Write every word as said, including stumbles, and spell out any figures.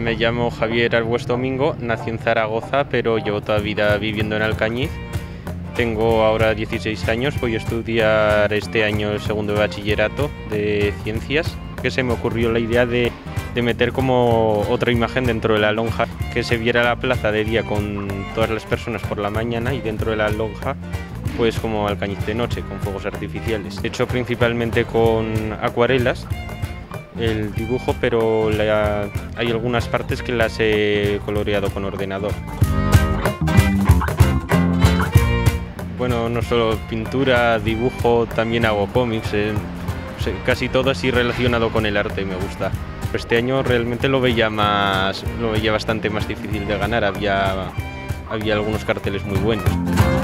Me llamo Javier Arbues Domingo, nací en Zaragoza, pero llevo toda la vida viviendo en Alcañiz. Tengo ahora dieciséis años, voy a estudiar este año el segundo de bachillerato de Ciencias, que se me ocurrió la idea de, de meter como otra imagen dentro de la lonja, que se viera la plaza de día con todas las personas por la mañana y dentro de la lonja pues como Alcañiz de noche, con fuegos artificiales. He hecho principalmente con acuarelas el dibujo, pero la, hay algunas partes que las he coloreado con ordenador. Bueno, no solo pintura, dibujo, también hago cómics, eh, casi todo así relacionado con el arte me gusta. Este año realmente lo veía más, lo veía bastante más difícil de ganar, había, había algunos carteles muy buenos.